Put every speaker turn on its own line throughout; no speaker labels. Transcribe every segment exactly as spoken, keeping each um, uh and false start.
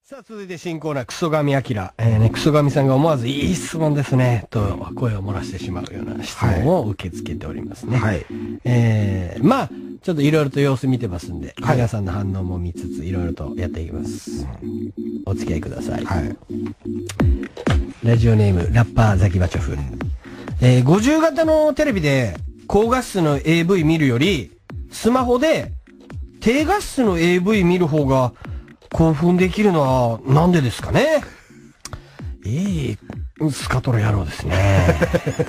さあ、続いて新コーナー、クソガミアキラ。えー、ね、クソガミさんが思わず、いい質問ですね、と声を漏らしてしまうような質問を受け付けておりますね。
はい。
えー、まあ、ちょっといろいろと様子見てますんで、はい、皆さんの反応も見つつ、いろいろとやっていきます。お付き合いください。
はい。
ラジオネーム、ラッパーザキバチョフ。えー、ごじゅう型のテレビで、高画質の エーブイ 見るより、スマホで、低画質の エーブイ 見る方が、興奮できるのはなんでですかね。いいスカトロ野郎ですね。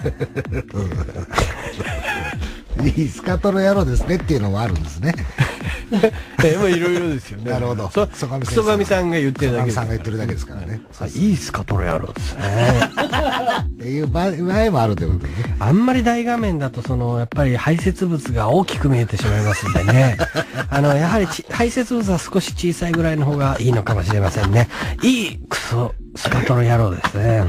いいスカトロ野郎ですねっていうのもあるんですね。
え、まあいろいろですよね。
なるほど。
そ、クソガミさんが言ってるだけです。
クソガミさんが言ってるだけですからね。
いいスカトロ野郎ですね。
っていう場合もあるってことね。
あんまり大画面だとその、やっぱり排泄物が大きく見えてしまいますんでね。あの、やはりち排泄物は少し小さいぐらいの方がいいのかもしれませんね。いいクソスカトロ野郎ですね。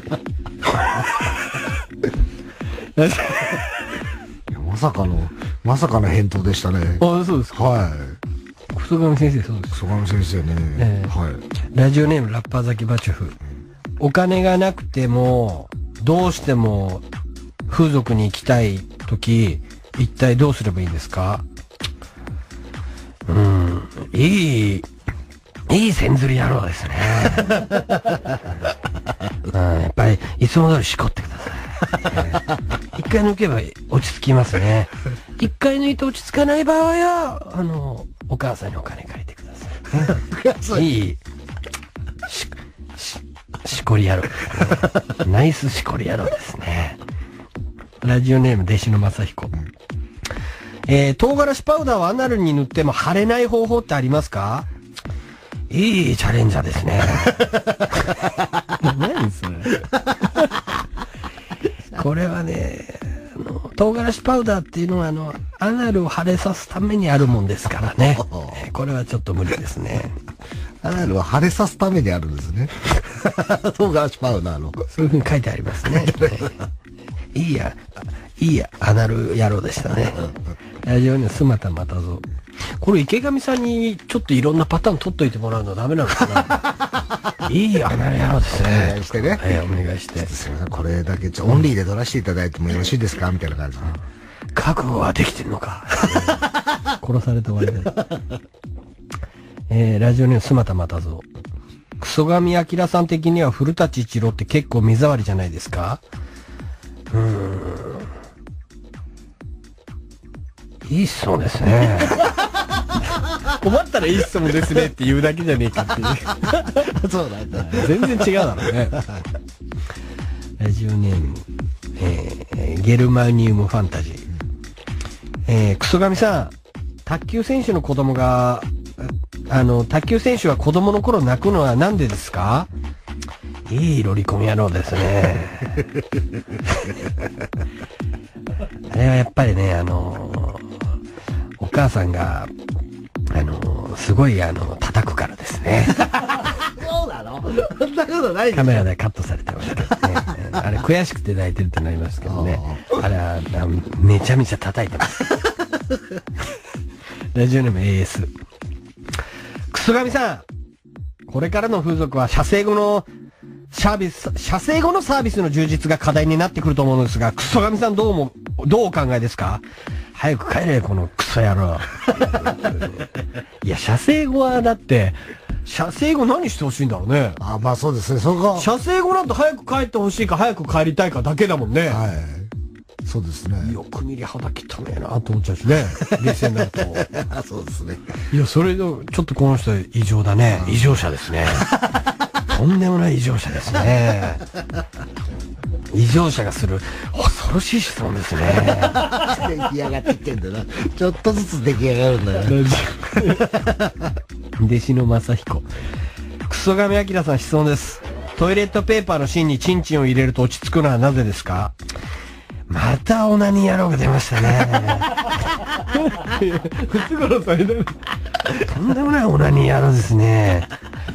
まさかの、まさかの返答でしたね。
あ、そうですか。
はい。
クソガミ先生、そうです。
クソガミ先生ね。えー、はい。
ラジオネームラッパーザキバチョフ。お金がなくても、どうしても風俗に行きたいとき、一体どうすればいいんですか？うん、いい、いい千釣り野郎ですね。うん、やっぱり、いつも通りしこってください。一回抜けば落ち着きますね。一回抜いて落ち着かない場合は、あの、お母さんにお金借りてください。いい、し、し、しこり野郎ですね。ナイスしこり野郎ですね。ラジオネーム弟子の正彦。えー、唐辛子パウダーをアナルに塗っても腫れない方法ってありますか？いいチャレンジャーですね。何それ。これはね、あの、唐辛子パウダーっていうのはあの、アナルを腫れさすためにあるもんですからね。えー、これはちょっと無理ですね。
アナルを腫れさすためにあるんですね。唐辛子パウダーの。
そういうふうに書いてありますね。いいや、いいや、アナル野郎でしたね。ラジオにはスマタまたぞ。これ池上さんにちょっといろんなパターン取っといてもらうのはダメなのかな。いいアナル野郎ですね。
お願いしてね。
えー、お願いして。
すみません、これだけちょオンリーで撮らせていただいてもよろしいですかみたいな感じで。
覚悟はできてるのか。殺されて終わりだ。えー、ラジオネームスマタまたぞ。クソガミ明さん的には古舘一郎って結構目障りじゃないですか？うーん。いい質問ですね。困ったらいい質問ですねって言うだけじゃねえかっていう。
そうなんだ。
全然違うだろうね。ラジオネーム、えー、ゲルマニウムファンタジー。えー、クソガミさん、卓球選手の子供が、あの、卓球選手は子供の頃泣くのはなんでですか？いいロリコン野郎ですね。あれはやっぱりね、あのー、お母さんが、あのー、すごいあの、叩くからですね。
そうなの？そんなことない
カメラでカットされてましたけどね。あれ悔しくて泣いてるってなりますけどね。あれは、めちゃめちゃ叩いてます。ラジオネーム エーエス。クソガミさん、これからの風俗は射精後のサービス、射精後のサービスの充実が課題になってくると思うんですが、クソガミさんどうも、どうお考えですか？早く帰れ、このクソ野郎。いや、射精後はだって、射精後何してほしいんだろうね。
あ、まあそうですね、そこ。
射精後なんて早く帰ってほしいか早く帰りたいかだけだもんね。
はい。そうですね。
よく見り肌汚ねえなと思っちゃうしね。冷静になると。
そうですね。
いや、それで、ちょっとこの人異常だね。異常者ですね。とんでもない異常者ですね。異常者がする恐ろしい質問ですね。
出来上がってきてんだな。ちょっとずつ出来上がるんだよ。
弟子の正彦。クソガミアキラさん質問です。トイレットペーパーの芯にチンチンを入れると落ち着くのはなぜですか？またオナニー野郎が出ましたね。ムツゴロウさんいる。とんでもないオナニー野郎ですね。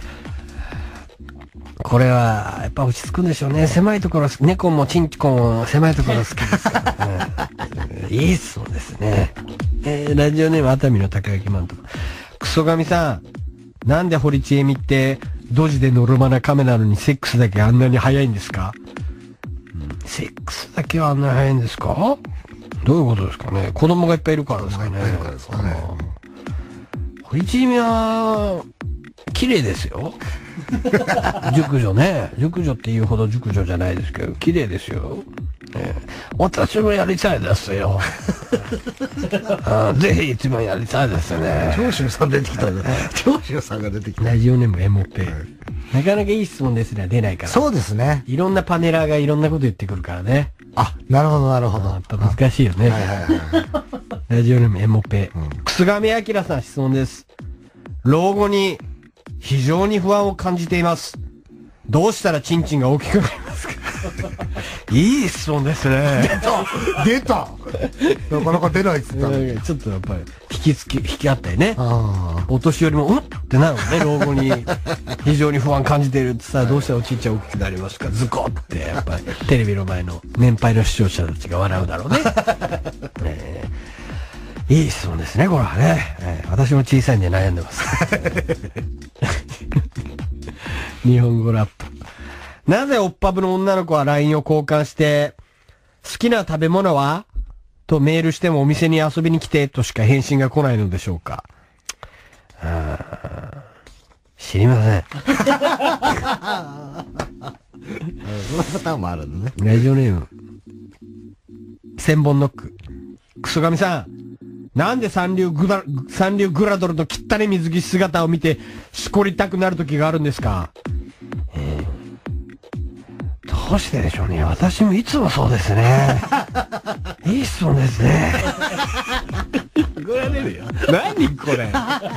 これはやっぱ落ち着くんでしょうね。狭いところ、猫もチンコも狭いところ好きですからね。いい質問ですね。えー、ラジオネーム熱海の高垣マント。クソガミさん、なんで堀ちえみってドジでノルマなカメなのにセックスだけあんなに早いんですか？うん、セックスだけはあんなに早いんですか？どういうことですかね。子供がいっぱいいるからですかね。いっぱいいるからですかね。堀ちえみは、綺麗ですよ。熟女ね。熟女って言うほど熟女じゃないですけど、綺麗ですよ。ね、私もやりたいですよ。あぜひ一番やりたいですね。
長州さん出てきたね。長州さんが出てきた。
ラジオネームエモペ。なかなかいい質問ですね。出ないから。
そうですね。
いろんなパネラーがいろんなこと言ってくるからね。
あ、なるほどなるほど。
やっぱ難しいよね。
はいはいはい。
ラジオネームエモペ。くすがみあきらさん質問です。老後に非常に不安を感じています。どうしたらチンチンが大きくなりますか？いい質問ですね。
出たなかなか出ないっつったの。
ちょっとやっぱり引きつき、引き合ったりね。
あ
お年寄りも、うんってなるもんね、老後に非常に不安感じてるってさ、どうしたらおちんちん大きくなりますか？ズコって、やっぱりテレビの前の年配の視聴者たちが笑うだろうね。えー、いい質問ですね、これはね。えー、私も小さいんで悩んでます。日本語ラップ。なぜおっぱぶの女の子は ライン を交換して、好きな食べ物はとメールしてもお店に遊びに来てとしか返信が来ないのでしょうか？あ知りません。
そのパターンもあるのね。
ラジオネーム。千本ノック。クソガミさん。なんで三流グラ、三流グラドルの汚い水着姿を見て、しこりたくなる時があるんですか？えー、どうしてでしょうね。私もいつもそうですね。いい質問ですね。怒られるよ。何これ。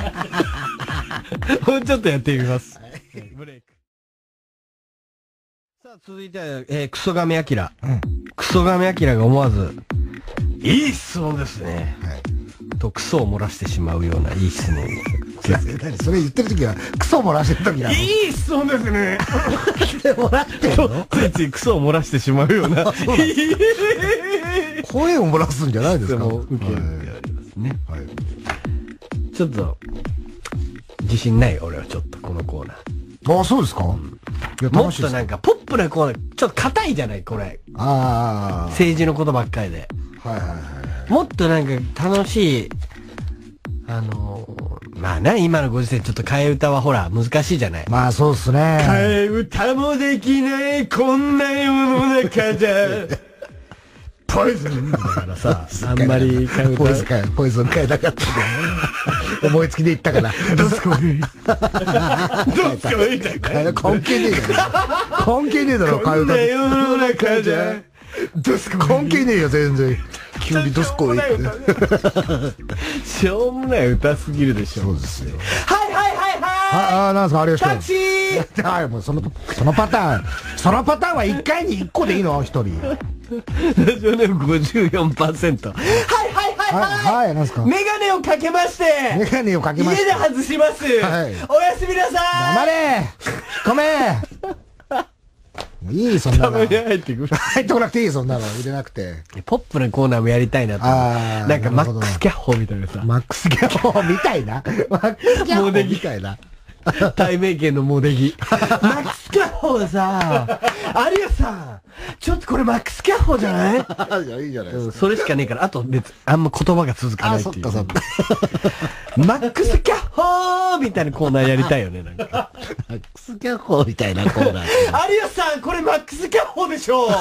もうちょっとやってみます。ブレイク。さあ、続いては、えー、クソガメアキラ。うん。クソガメアキラが思わず、いい質問ですね。はい。と、クソを漏らしてしまうようないい質問。
何それ言ってるときは、クソ漏らしてるときなの？
いい質問ですね。
漏らしてんの？
ついついクソを漏らしてしまうような。
声を漏らすんじゃないですか？
受けるってありますね。はい。ちょっと、自信ない俺はちょっとこのコーナ
ー。ああ、そうですか？うん、
いやもっとなんか、ポップなコーナー、ちょっと硬いじゃないこれ。ああ。政治のことばっかりで。はいはいはい。もっとなんか楽しい、あのー、まあね、今のご時世ちょっと替え歌はほら、難しいじゃない。
まあそうっすね。
替え歌もできない、こんな世の中じゃ。ポイズンだからさ、あんまり替え歌。
ポイズンか、ポイズン変えなかったんだ。思いつきで言ったから。
どすこい。どすこいだから。
関係ねえだろ。関係ねえだろ、替え歌。こんな
世の中じゃ。
どすこい。関係ねえよ、全然。急にどすこいって。
しょうもない歌すぎるでしょ。
そうですよ。
はいはいはいはい。
ああ、なんすか、ありがとう。
タクシー。
はい、もうその、そのパターン。そのパターンはいっかいにいっこでいいの？一人。
ラジオネーム ごじゅうよんパーセント。はいはいはいはい。
はい、なんすか。
メガネをかけまして。
メガネをかけまして。
家で外します。はい。おやすみなさい。
黙れ。ごめん。いい、そんなの。
入ってくる。
入ってこなくていい、そんなの。入れなくて。
ポップなコーナーもやりたいなと。ああ。なんかマックスキャッホーみたいなさ。
マックスキャッホーみたいな。マックスキャッホーみたいな。
対名権のモデギ。マックスキャッホーさ、有吉さん、ちょっとこれマックスキャッホーじゃない？
いや、いいじゃないですか。
うん、それしかねえから、あと別、あんま言葉が続かないっていう。
あ、そっかそっか。
マックスキャッホーみたいなコーナーやりたいよね、なんか。
マックスキャッホーみたいなコーナー。
有吉さん、これマックスキャッホーでしょ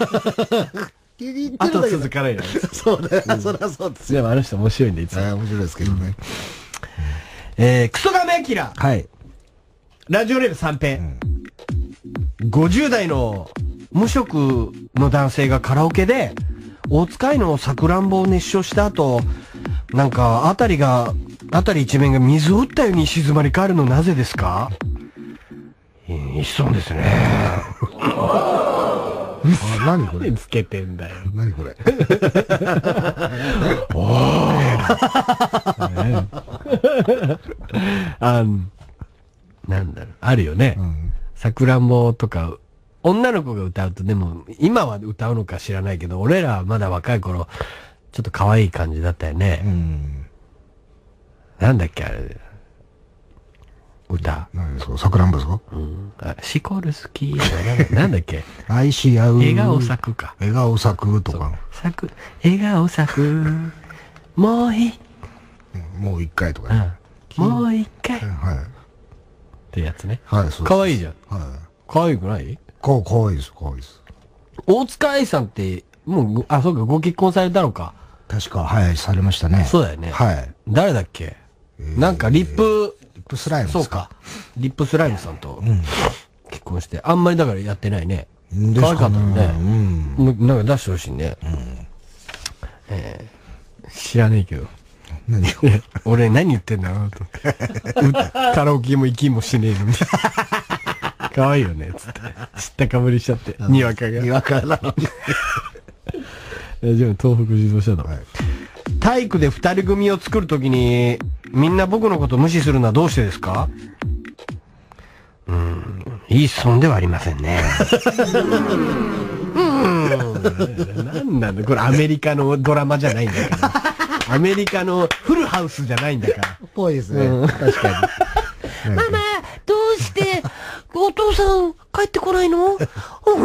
あと続かないな。
そうだよ、そりゃそうですよ。
でもあの人面白いんで、いつも。
面白いですけどね。
えー、クソガメキラ。はい。ラジオネーム三平。うん、ごじゅう代の無職の男性がカラオケで、大塚愛のさくらんぼを熱唱した後、なんか、あたりが、あたり一面が水を打ったように静まり返るのなぜですか？いい質問ですね。
あ、何これ
つけてんだよ。
何これ
おーあん、なんだろう、あるよね。さくらんぼとか、女の子が歌うと、でも、今は歌うのか知らないけど、俺らはまだ若い頃、ちょっと可愛い感じだったよね。うん、なんだっけ、あれ。 歌。
何ですか？さくらんぼですか？
うん。あ、シコル好き。なんだっけ？
愛し合う。
笑顔咲くか。
笑顔咲くとか。
咲く。笑顔咲く。もういい。
もう一回とかね。
もう一回。
はい。
ってやつね。
はい、そうです。
かわいいじゃん。
はい。
かわいくない？
か、かわいいです、かわいいです。
大塚愛さんって、もう、あ、そうか、ご結婚されたのか。
確か、はい、されましたね。
そうだよね。
はい。
誰だっけ？なんか、リップ、
リップスライム
そうか。リップスライムさんと、結婚して、あんまりだからやってないね。可愛かったね。うん。なんか出してほしいね。うん。えー、知らねえけど。
何を
俺何言ってんだろうと思って。カラオケも行きもしねえのに。可愛いよね、つって。知ったかぶりしちゃって。にわかが。
にわかなのに。
大丈夫、東北自動車道。はい、体育で二人組を作るときに、みんな僕のこと無視するのはどうしてですか？うーん、いい質問ではありませんね。うーん。なんなんだ、これアメリカのドラマじゃないんだから。アメリカのフルハウスじゃないんだから。
ぽいですね。うん、確かに。
ママ、どうしてお父さん帰ってこないの？じ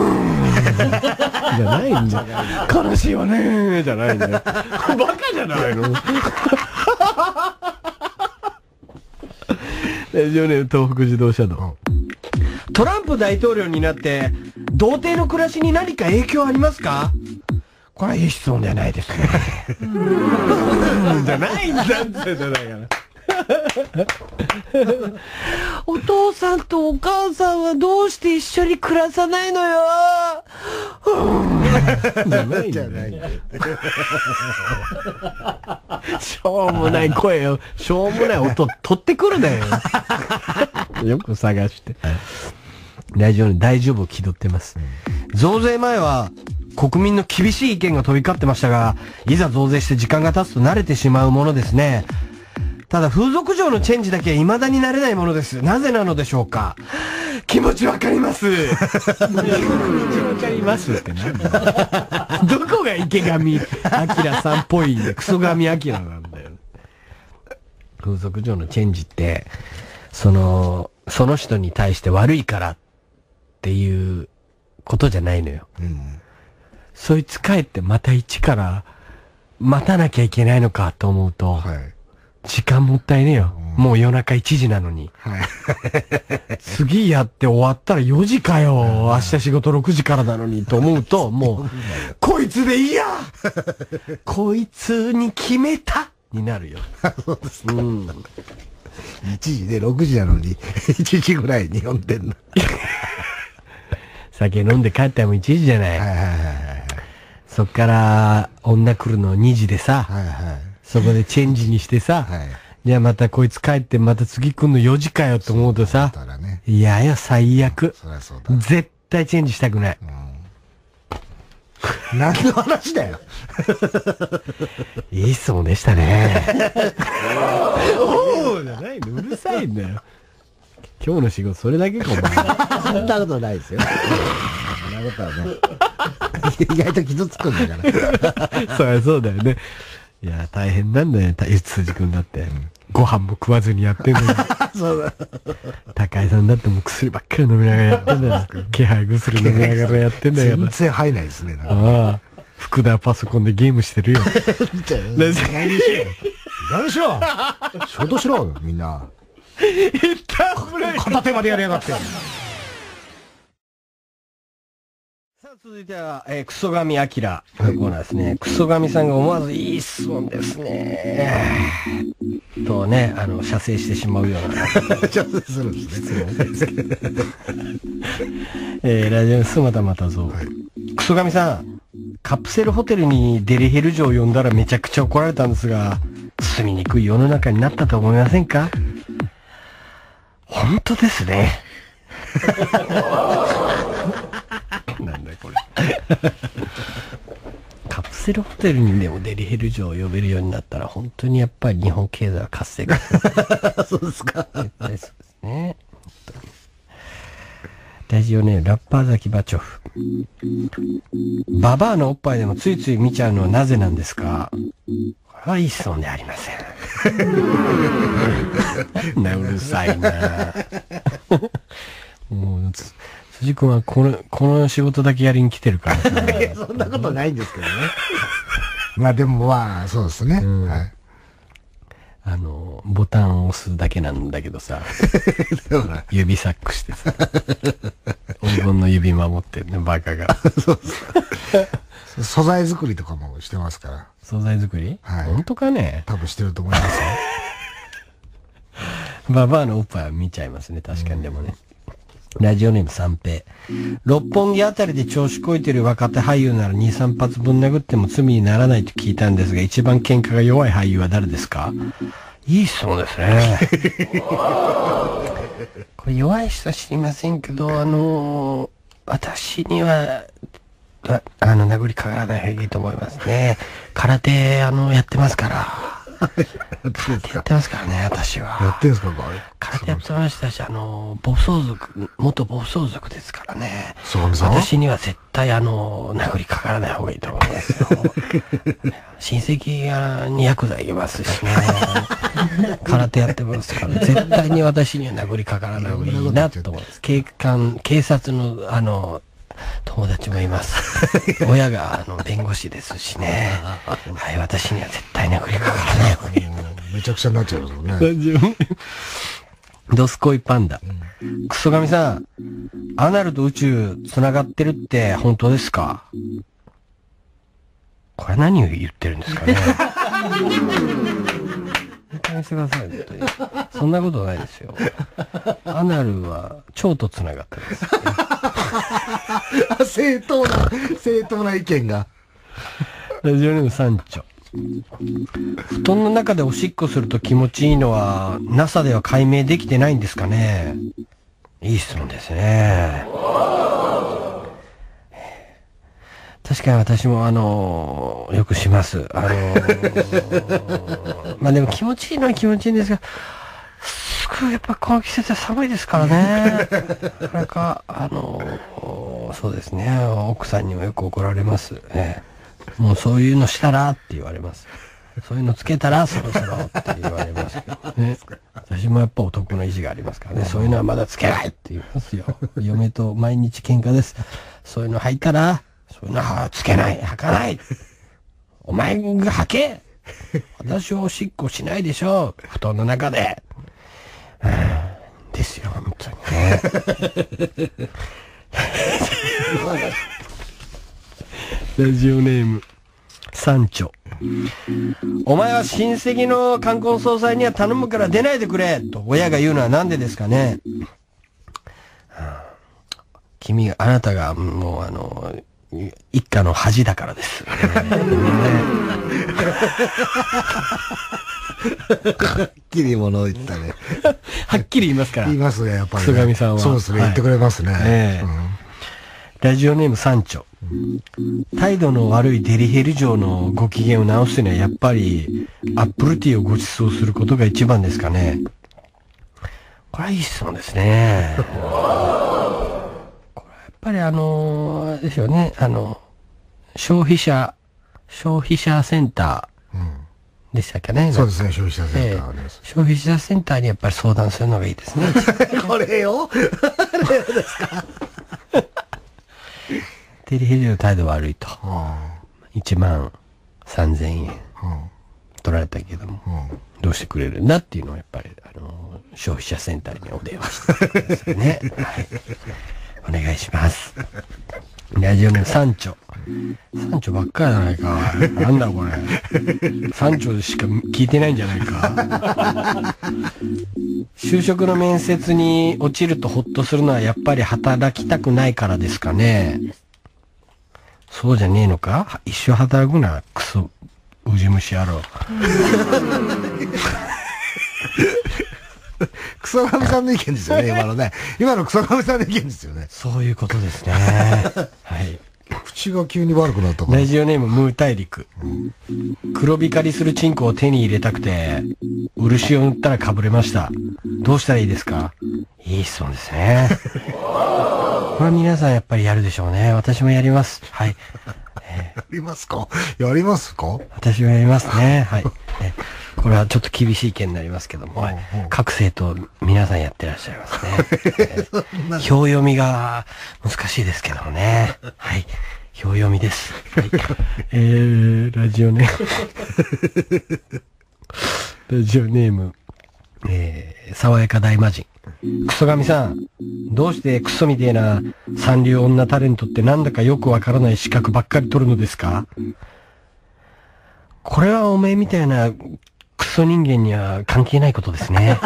ゃないんじゃない悲しいわねじゃないんだよ。バカじゃないの？ラジオネーム東北自動車道。トランプ大統領になって童貞の暮らしに何か影響ありますか？これはいい質問ではないですね。じゃないんだってじゃないから。お父さんとお母さんはどうして一緒に暮らさないのよ。じゃないんだよ。しょうもない声を、しょうもない音取ってくるなよ。よく探して。ラジオに大丈夫を気取ってます。増税前は国民の厳しい意見が飛び交ってましたが、いざ増税して時間が経つと慣れてしまうものですね。ただ風俗嬢のチェンジだけは未だになれないものです。なぜなのでしょうか？気持ちわかります。気持ちわかりますって何だどこが池上彰さんっぽいんで、クソ上彰なんだよ。風俗嬢のチェンジって、その、その人に対して悪いからっていうことじゃないのよ。うん、そいつ帰ってまた一から待たなきゃいけないのかと思うと、はい、時間もったいねえよ。うん、もう夜中いちじなのに。はい、次やって終わったらよじかよ。明日仕事ろくじからなのにと思うと、もう、こいつでいいやこいつに決めたになるよ。
そうですか。うん、いちじでろくじなのに、いちじぐらいに呼んでんの。
酒飲んで帰ったらもういちじじゃない。はいはいはいはい、そっから女来るのにじでさ、はいはい、そこでチェンジにしてさ、はい、じゃあまたこいつ帰ってまた次来んのよじかよと思うとさ、ね、いやよ最悪。そりゃそうだ。絶対チェンジしたくない。
うん、何の話だよ。
いい質問でしたね。おーじゃないの、うるさいんだよ。今日の仕事それだけかお前。
そんなことないですよ。そんなことはね。意外と傷つくんだから。
そりゃそうだよね。いや、大変なんだよ、辻君だって。うん、ご飯も食わずにやってんのに。そうだ。高井さんだってもう薬ばっかり飲みながらやってんだよ。気配薬飲みながらやってんだよ。
全然入んないですね。
ああ。福田はパソコンでゲームしてるよ。
何しろ。何しろ。仕事しろ、みんな。片手までやりやがって。さ
あ続いては、えー、クソガミアキラのコーナーですね。クソガミさんが思わずいい質問ですね。とね、あの、射精してしまうような。
射精するんですね。
えー、ラジオスマタマタゾウ。はい、クソガミさん、カプセルホテルにデリヘル嬢を呼んだらめちゃくちゃ怒られたんですが、住みにくい世の中になったと思いませんか？本当ですね。なんだこれ。カプセルホテルにでもデリヘル嬢を呼べるようになったら本当にやっぱり日本経済は活性化する。
そうですか。
絶対そうですね。ラジオネームラッパーザキバチョフ。ババアのおっぱいでもついつい見ちゃうのはなぜなんですか？これはいい質問ではありません。 なうるさいな。もう、辻君はこの、この仕事だけやりに来てるから。
いや、そんなことないんですけどね。まあでもまあ、そうですね。うん、はい。
あの、ボタンを押すだけなんだけどさ、指サックしてさ、黄金の指守ってるね、バカが。そう
そう素材作りとかもしてますから。
素材作り？はい。本当かね？
多分してると思いますよ。
ババアのおっぱいは見ちゃいますね、確かにでもね。ラジオネーム三平。六本木あたりで調子こいてる若手俳優ならに、さん発ぶん殴っても罪にならないと聞いたんですが、一番喧嘩が弱い俳優は誰ですか？いい質問ですね。これ弱い人は知りませんけど、あのー、私には、あ, あの、殴りかからない方がいいと思いますね。空手、あの、やってますから。空手やってますからね、私は。
やってんすか、
空手やってましたし、あの、暴走族、元暴走族ですからね。
そうそう。
私には絶対、あの、殴りかからない方がいいと思いますよ。親戚にヤクザいますしね。空手やってますから、絶対に私には殴りかからない方がいいなと思います。警官、警察の、あの、友達もいます。親があの弁護士ですしね。はい、私には絶対殴りかからない方がいい。
めちゃくちゃになっちゃうよね。
ドスコイパンダ。うん、クソガミさん、アナルと宇宙繋がってるって本当ですか？これ何を言ってるんですかね。やめてください、本当に。そんなことないですよ。アナルは腸と繋がって
ます。正当な、正当な意見が。
ラジオネームサンチョ。布団の中でおしっこすると気持ちいいのは ナサ では解明できてないんですかね。いい質問ですね。確かに私もあのー、よくします。あのー、まあでも気持ちいいのは気持ちいいんですが、すごいやっぱこの季節は寒いですからね。なかなか、あのー、そうですね、奥さんにもよく怒られます。ええ、もうそういうのしたらって言われます。そういうのつけたらそろそろって言われますけどね。私もやっぱ男の意地がありますからね。そういうのはまだつけないって言いますよ。嫁と毎日喧嘩です。そういうの履いたら、そういうのはつけない、履かない。お前が履け。私はおしっこしないでしょ。布団の中で。ですよ、本当にね。ラジオネームサンチョ。お前は親戚の冠婚葬祭には頼むから出ないでくれと親が言うのはなんでですかね。君が、あなたがもうあの一家の恥だからです。は
っきりものを言ったね。
はっきり言いますから。
言いますね、やっぱり、
ね。菅上さんは。
そうですね、言ってくれますね。
ええ、うん、ラジオネームサンチョ。態度の悪いデリヘル嬢のご機嫌を直すにはやっぱりアップルティーをご馳走することが一番ですかね。これはいい質問ですね。これはやっぱりあのー、ですよね、あの、消費者、消費者センターでしたっけね。
うん、そうですね、消費者センターです、
えー。消費者センターにやっぱり相談するのがいいですね。
これよこれですか
デリヘルの態度悪いと。いちまんさんぜんえん取られたけども、どうしてくれるんだっていうのをやっぱり、あの、消費者センターにお電話してくださいね。はい。お願いします。ラジオネームサンチョ。サンチョばっかりじゃないか。なんだこれ。サンチョしか聞いてないんじゃないか。就職の面接に落ちるとホッとするのはやっぱり働きたくないからですかね。そうじゃねえのか。一生働くな、クソ、ウジ虫野郎。
クソガミさんの意見ですよね、今のね。今のクソガミさんの意見ですよね。
そういうことですね。はい。
口が急に悪くなったから。
ラジオネームムー大陸。うん、黒光りするチンコを手に入れたくて、漆を塗ったらかぶれました。どうしたらいいですか？いい質問ですね。これは皆さんやっぱりやるでしょうね。私もやります。はい。
えー、やりますか？やりますか？
私もやりますね。はい。えここれはちょっと厳しい意見になりますけども、各生徒皆さんやってらっしゃいますね。えー、表読みが難しいですけどもね。はい。表読みです。はい、えー、ラジオネーム。ラジオネーム。えー、爽やか大魔人。クソ神さん、どうしてクソみてえな三流女タレントってなんだかよくわからない資格ばっかり取るのですか？これはおめえみたいなクソ人間には関係ないことですね。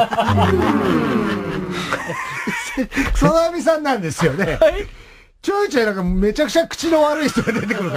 クソ神さんなんですよね。はい。ちょいちょいなんかめちゃくちゃ口の悪い人が出てくるから。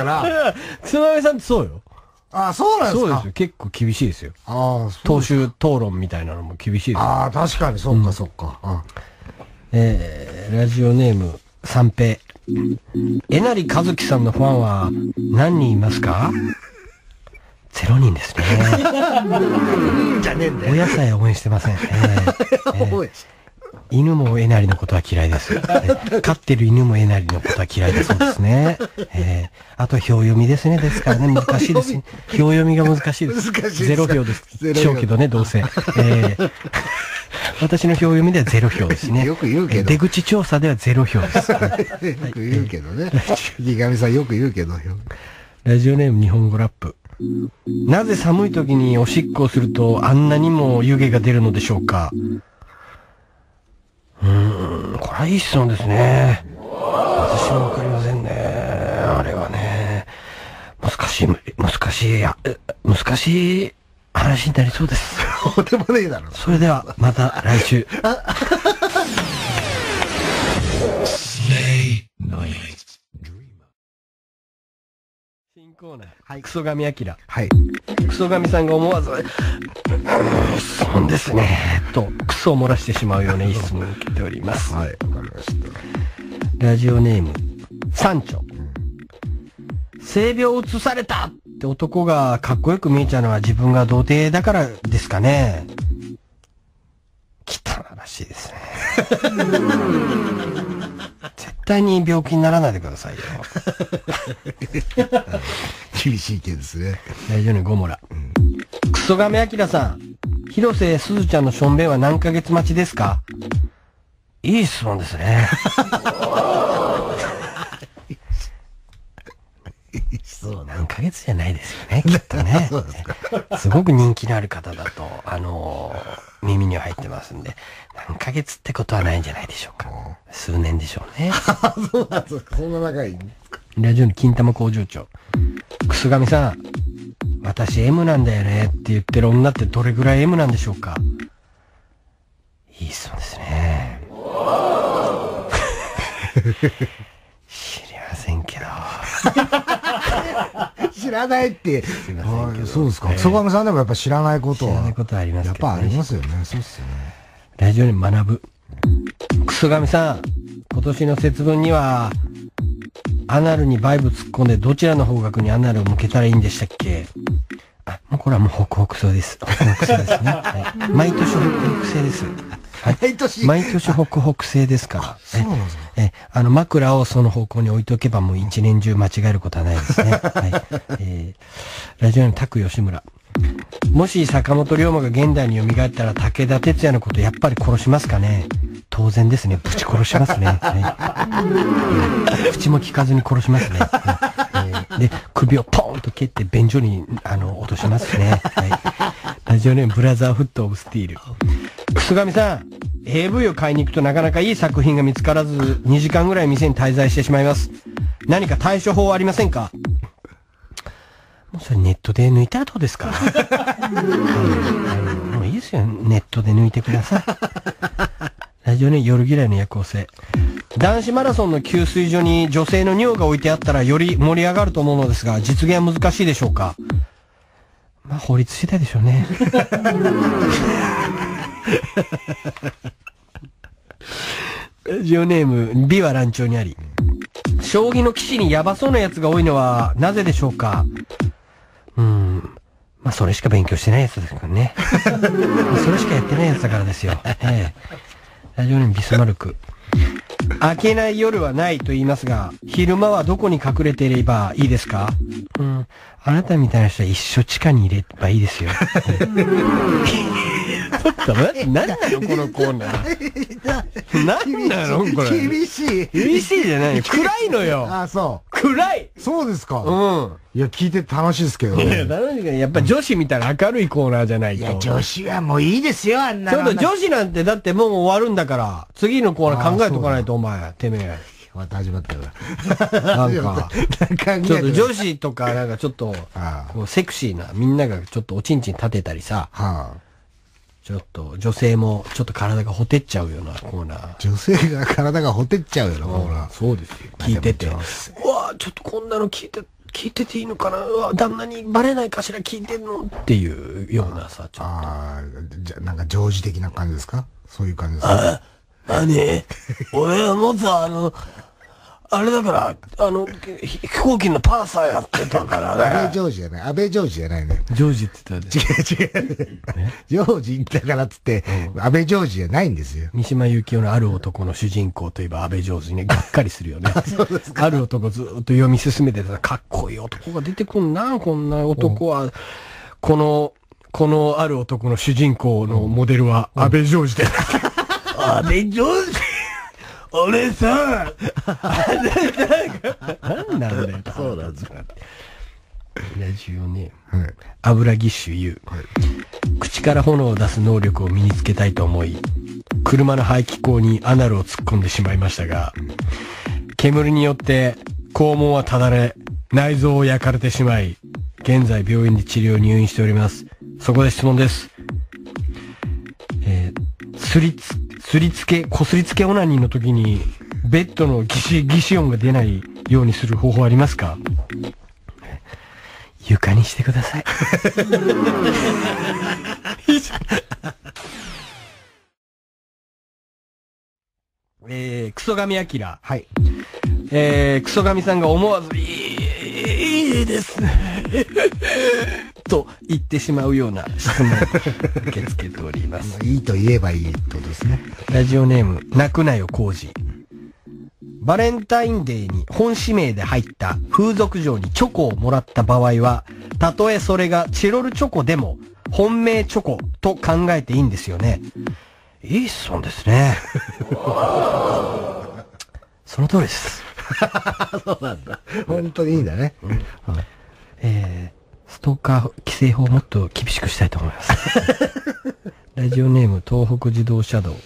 クソ神さんってそうよ。
ああ、そうなんですか？
そうですよ。結構厳しいですよ。ああ、そう。党首討論みたいなのも厳しいですよ。
ああ、確かに、そっか、そっか。うん、
えー、ラジオネーム、三平。えなりかずきさんのファンは何人いますか？ゼロにんですね。
じゃねえんだよ。
親さえ応援してません。えーえー、犬もえなりのことは嫌いです。飼ってる犬もえなりのことは嫌いだそうですね。えー、あと表読みですね。ですからね、難しいです。表読みが難しいです。難しいゼロ票です。でしょうけどね、どうせ。えー、私の表読みではゼロ票ですね。
よく言うけど。
出口調査ではゼロ票です。よ
く言うけどね。ひがみさんよく言うけど。
ラジオネーム日本語ラップ。なぜ寒い時におしっこをするとあんなにも湯気が出るのでしょうか？うーん、これはいい質問ですね。私もわかりませんね。あれはね、難しい、難しい、難しい話になりそうです。
そうでもねえだろ。
それでは、また来週。新コーナー、はい、クソガミアキラ。はい。クソガミさんが思わず、質問ですね、と、クソを漏らしてしまうような質問を受けております。はい、わかりました。ラジオネーム、サンチョ。うん、性病を移されたって男がかっこよく見えちゃうのは自分が童貞だからですかね。汚らしいですね。絶対に病気にならないでくださいよ。
厳しい意見ですね。
大丈夫ね、ゴモラ。うん、クソガメアキラさん、広瀬すずちゃんのしょんべんは何ヶ月待ちですか？いい質問ですね。そう何ヶ月じゃないですよね、きっとね。そうですか。すごく人気のある方だと、あのー、耳には入ってますんで、何ヶ月ってことはないんじゃないでしょうか。数年でしょうね。
そうなんですか。そんな長いんですか。
ラジオの金玉工場長。くすがみさん、私 エム なんだよねって言ってる女ってどれぐらい エム なんでしょうか？いい質問ですね。知りませんけど。
知らないって。すいませんけど。そうですか。クソガミさんでもやっぱ知らないことは。
知らないことはありますけど、ね。
やっぱありますよね。そうっすよね。
ラジオに学ぶ。クソガミさん、今年の節分には、アナルにバイブ突っ込んでどちらの方角にアナルを向けたらいいんでしたっけ？あ、もうこれはもう北北西です。北北西ですね。はい、毎年北北西です。はい、毎年毎年北北西ですから。そうなんですか。え、あの枕をその方向に置いておけばもう一年中間違えることはないですね。はい。えー、ラジオネームタク吉村。もし坂本龍馬が現代に蘇ったら武田鉄矢のことやっぱり殺しますかね？当然ですね。ぶち殺しますね。はい、口も聞かずに殺しますね。はい、で、首をポーンと蹴って便所にあの落としますね。はい、ラジオネームブラザーフットオブスティール。くすがみさん、エーブイ を買いに行くとなかなかいい作品が見つからずにじかんぐらい店に滞在してしまいます。何か対処法はありませんか？もうそれネットで抜いたらどうですか？もういいですよ。ネットで抜いてください。ラジオね、夜嫌いの夜行性。男子マラソンの給水所に女性の尿が置いてあったらより盛り上がると思うのですが、実現は難しいでしょうか？まあ、法律次第でしょうね。ラジオネーム、美は乱調にあり。将棋の棋士にヤバそうなやつが多いのはなぜでしょうか？うーん。まあ、それしか勉強してないやつですからね。それしかやってないやつだからですよ。ええ。ラジオネームビスマルク。明けない夜はないと言いますが、昼間はどこに隠れていればいいですか？ うん。あなたみたいな人は一生地下に入ればいいですよ。ちょっと待って、何なのこのコーナー。何なのこれ。
厳しい。
厳しいじゃないよ。暗いのよ。
あ、そう。
暗い。
そうですか。
うん。
いや、聞いてて楽しいですけどね。
いや、楽しいけど、やっぱ女子みたいな明るいコーナーじゃないと。
いや、女子はもういいですよ、あんなの。
ちょっと女子なんてだってもう終わるんだから、次のコーナー考えとかないと、お前、てめえ。
また始まったよ
な。なんか、ちょっと女子とか、なんかちょっと、こうセクシーな、みんながちょっとおちんちん立てたりさ、はあ、ちょっと女性もちょっと体がほてっちゃうようなコーナー。
女性が体がほてっちゃうようなコーナー。
そうですよ。聞いてて。うわちょっとこんなの聞いて、聞いてていいのかな、うわ旦那にバレないかしら聞いてんのっていうようなさ、ちょっと。ああ、
じゃ、なんか常時的な感じですか？そういう感じですか？
ああ、何俺はもうさ、あの、あれだから、あの、飛行機のパーサーやってたからね。
安倍ジョージじゃない。安倍ジョージじゃないね。
ジョージって言った
ら違う違う。ジョージだからっつって、うん、安倍ジョージじゃないんですよ。
三島由紀夫のある男の主人公といえば安倍ジョージね、がっかりするよね。そうですか。ある男ずっと読み進めてたら、かっこいい男が出てくんな、こんな男は。この、このある男の主人公のモデルは安倍ジョージで。安倍ジョージ俺さ、何なんだよ。そうなんですか。ラジオネーム、はい、油ぎっしゅ言う、はい。口から炎を出す能力を身につけたいと思い、車の排気口にアナルを突っ込んでしまいましたが、煙によって肛門はただれ、内臓を焼かれてしまい、現在病院で治療入院しております。そこで質問です。えー、すりつ、すりつけ、こすりつけオナニーの時に、ベッドのギシ、ギシ音が出ないようにする方法ありますか？床にしてください。えー、クソガミアキラ。はい。えー、クソガミさんが思わず、いい、いいですね。と言ってしまうような質問を受け付けております。
いいと言えばいいとですね。
ラジオネーム、泣くなよコージ。バレンタインデーに本指名で入った風俗嬢にチョコをもらった場合は、たとえそれがチロルチョコでも本命チョコと考えていいんですよね。いい質問ですね。その通りです。
そうなんだ。本当にいいんだね。うん、
えー、ストーカー規制法をもっと厳しくしたいと思います。ラジオネーム東北自動車道。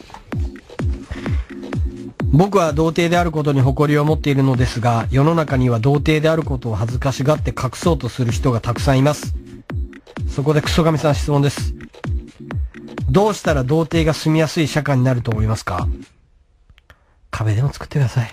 僕は童貞であることに誇りを持っているのですが、世の中には童貞であることを恥ずかしがって隠そうとする人がたくさんいます。そこでクソガミさん質問です。どうしたら童貞が住みやすい社会になると思いますか？壁でも作ってください。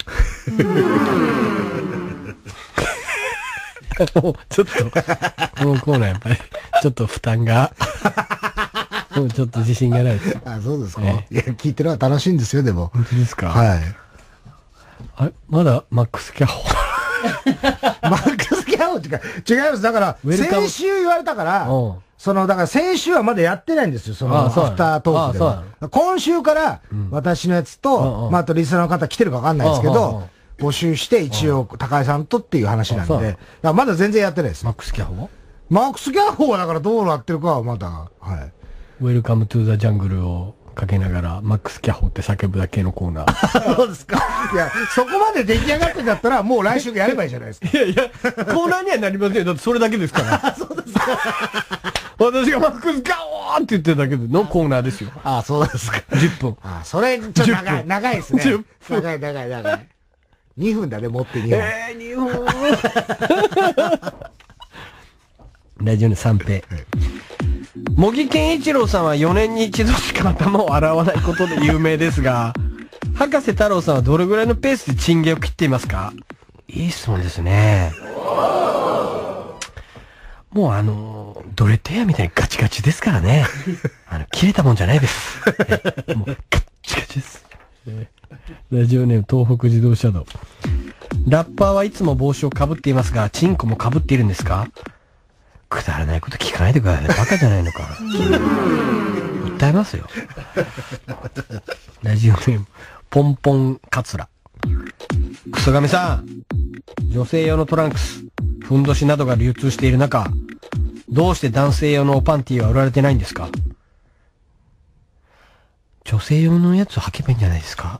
もうちょっと、もうコーナーやっぱり、ちょっと負担が、もうちょっと自信がないです。
あ、そうですか、えー、いや、聞いてるのは楽しいんですよ、でも。
本当ですか？
はい。
あれまだマックスキャッホ。
マックスキャッホってか、違います。だから、先週言われたから、その、だから先週はまだやってないんですよ、その、アフタートークでは。今週から、私のやつと、まあ、あとリスナーの方来てるかわかんないですけど、募集して一応、高井さんとっていう話なんで、だからまだ全然やってないです。
マックスキャッホ？
マックスキャッホはだからどうなってるかはまだ、はい。
ウェルカムトゥーザジャングルをかけながら、マックスキャッホって叫ぶだけのコーナ
ー。そうですか。いや、そこまで出来上がってんだったら、もう来週やればいいじゃないですか。
いやいや、コーナーにはなりませんよ。だってそれだけですから。そうですか。私がマックスキャッホーって言ってるだけでのコーナーですよ。
ああ、そうですか。
じゅっぷん。
ああ、それ、ちょっと長い、長いですね。じゅっぷん。長い、長い、長い。にふんだね、持ってにほん。
えー、にほん。ラジオの三平。茂木健一郎さんはよねんに一度しか頭を洗わないことで有名ですが、博士太郎さんはどれぐらいのペースでチンゲを切っていますか？いい質問ですね。もうあの、ドレッドエアみたいにガチガチですからね。あの、切れたもんじゃないです。もうガッチガチです。ラジオネーム東北自動車道。ラッパーはいつも帽子をかぶっていますが、チンコもかぶっているんですか？くだらないこと聞かないでください。バカじゃないのか。訴えますよ。ラジオネーム、ポンポンカツラ。クソガメさん、女性用のトランクス、 ふんどしなどが流通している中、どうして男性用のパンティーは売られてないんですか？女性用のやつ履けばいいんじゃないですか？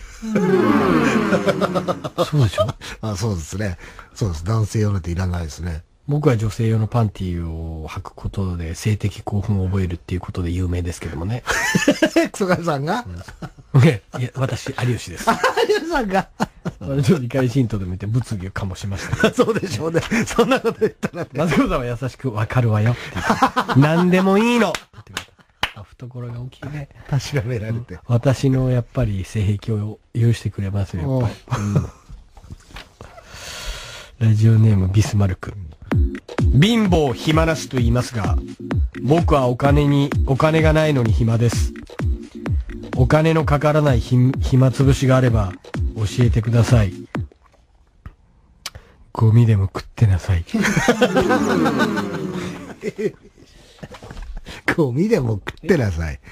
そうでしょ？
あ、そうですね。そうです。男性用なんていらないですね。
僕は女性用のパンティーを履くことで性的興奮を覚えるっていうことで有名ですけどもね。
クソガさんが、
うん、いや、私、有吉です。
有吉さんが
私の理解神道で見て物議を醸しました、
ね。そうでしょうね。そんなこと言ったらね。
松本さんは優しくわかるわよって言って。何でもいいのって言われた。あ、懐が大きいね。
確かめられて。
私のやっぱり性癖を許してくれますよ、やっぱり。うん、ラジオネームビスマルク。貧乏暇なしと言いますが、僕はお金に、お金がないのに暇です。お金のかからないひ暇つぶしがあれば教えてください。ゴミでも食ってなさい。
ゴミでも食ってなさい。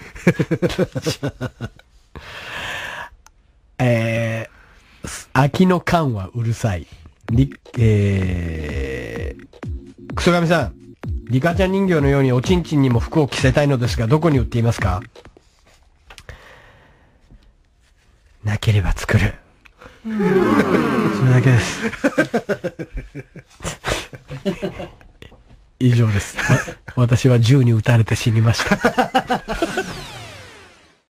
えー、秋の缶はうるさい。り、えー、クソガミさん、リカちゃん人形のようにおちんちんにも服を着せたいのですが、どこに売っていますか？なければ作る。それだけです。以上です。私は銃に撃たれて死にました。